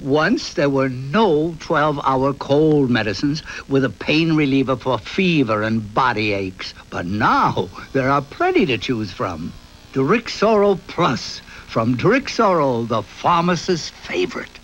Once there were no 12-hour cold medicines with a pain reliever for fever and body aches. But now there are plenty to choose from. Drixoral Plus from Drixoral, the pharmacist's favorite.